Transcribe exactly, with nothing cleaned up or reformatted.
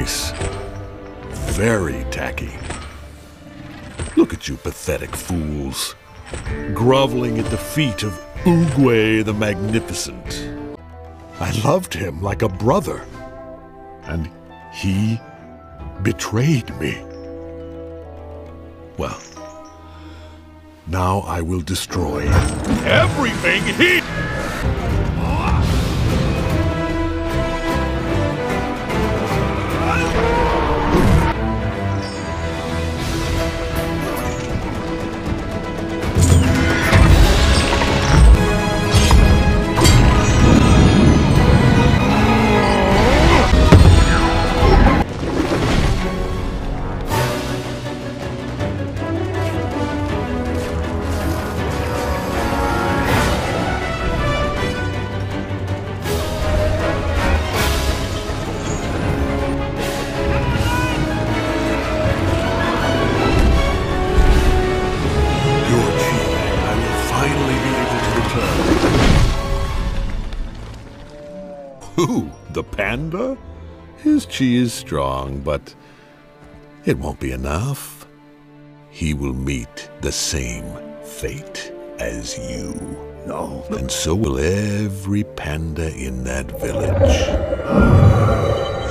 nice. Very tacky. Look at you pathetic fools, groveling at the feet of Oogway the Magnificent. I loved him like a brother, and he betrayed me. Well, now I will destroy everything he... Who? The panda? His chi is strong, but it won't be enough. He will meet the same fate as you. No. And so will every panda in that village.